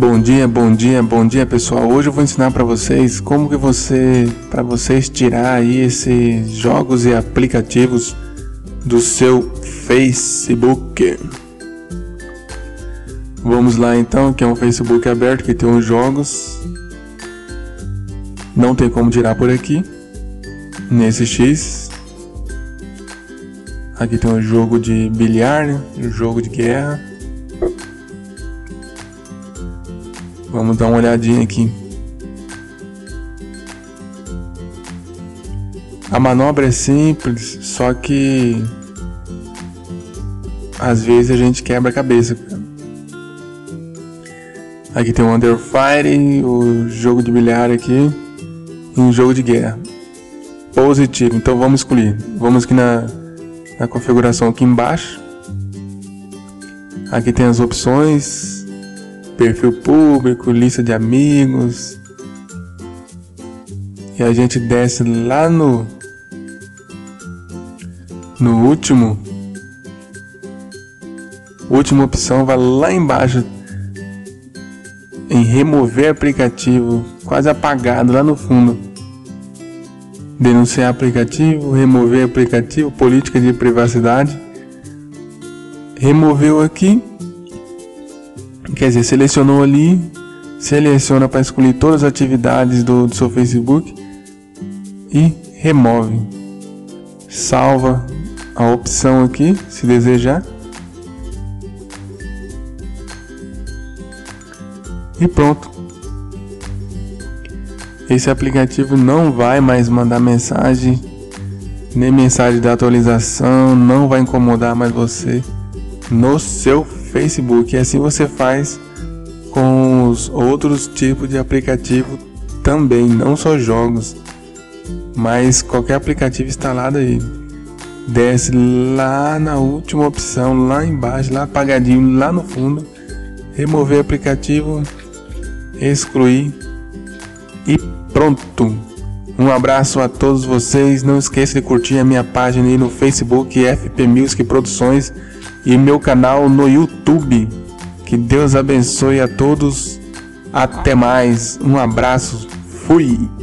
Bom dia pessoal. Hoje eu vou ensinar para vocês como que para vocês tirar aí esses jogos e aplicativos do seu Facebook. Vamos lá então, que é um Facebook aberto que tem os jogos. Não tem como tirar por aqui. Nesse X. Aqui tem um jogo de bilhar, né? Um jogo de guerra. Vamos dar uma olhadinha aqui. A manobra é simples, só que às vezes a gente quebra a cabeça. Aqui tem o Under Fire, o jogo de bilhar aqui e um jogo de guerra. Positivo, então vamos escolher. Vamos aqui na configuração aqui embaixo. Aqui tem as opções. Perfil público, lista de amigos. E a gente desce lá no última opção, vai lá embaixo em remover aplicativo, quase apagado lá no fundo. Denunciar aplicativo, remover aplicativo, política de privacidade. Removeu aqui. Quer dizer, selecionou ali, seleciona para escolher todas as atividades do seu Facebook e remove. Salva a opção aqui, se desejar. E pronto. Esse aplicativo não vai mais mandar mensagem, nem mensagem de atualização, não vai incomodar mais você no seu Facebook. E assim você faz com os outros tipos de aplicativo também, não só jogos, mas qualquer aplicativo instalado aí. Desce lá na última opção, lá embaixo, lá apagadinho, lá no fundo, remover aplicativo, excluir e pronto. Um abraço a todos vocês, não esqueça de curtir a minha página aí no Facebook, FP Music Produções, e meu canal no YouTube. Que Deus abençoe a todos. Até mais. Um abraço. Fui.